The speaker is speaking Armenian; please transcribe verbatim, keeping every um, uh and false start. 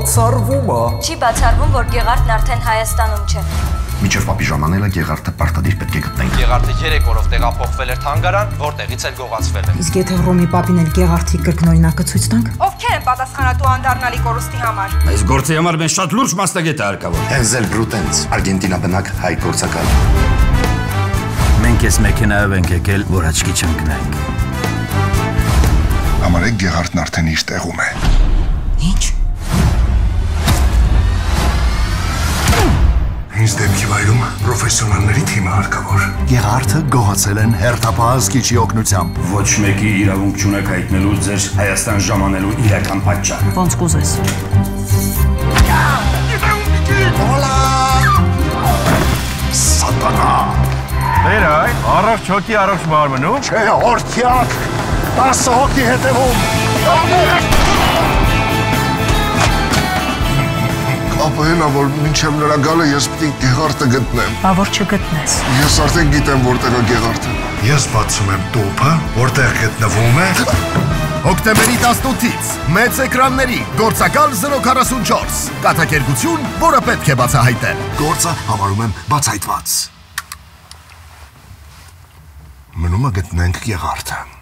Բացառվում է։ Չի բացառվում, որ Գեղարդն արդեն Հայաստանում չէ։ Միջև պապի ժամանելը Գեղարդը պարտադիր պետք է գտնենք։ Գեղարդը երեք օրով տեղափոխվել էր թանգարան, որտեղից էլ գողացվել է։ Իսկ եթե Հռոմի պապին էլ Գեղարդի կրկնօրինակը ցույց տանք։ Ովքեր են պատասխանատու անդառնալի կորուստի համար։ Այս գործի համար մենք շատ լուրջ մասնագետ է հարկավոր։ Հենզել Բրուտենց, Արգենտինա բնակ հայ գործակալ։ Մենք այս մեքենայով ենք եկել, որ աչքի չընկնենք։ Համարեք Գեղարդն արդեն իր տեղում է։ Ինչ։ Ինձ դեպքի վայրում պրոֆեսիոնալների թիմը հարկավոր։ Գեղարդը գողացել են հերթապահ զգիչի օգնությամբ։ Ոչ մեկի իրավունք չունեք հայտնելու ձեր Հայաստան ժամանելու իրական պատճառը։ Ոնց կուզես։ Սատանա։ Բեր այ, առողջ հոգի, առողջ մարմնում։ Չէ, օրթյակ, տասը հոգի հետևում։ Ապա հենա, որ մինչև նրա գալը ես պիտի Գեղարդը գտնեմ։ Բա որ չգտնես։ Ես արդեն գիտեմ որտեղ է Գեղարդը։ Ես բացում եմ տոփը, որտեղ գտնվում է։ Հոկտեմբերի տասնութից մեծ էկրանների գործակալ զրո քառասունչորս կատակերգություն, որը պետք է բացահայտել։ Գործը համարում եմ բացահայտված։ Մնում է գտնենք Գեղարդը։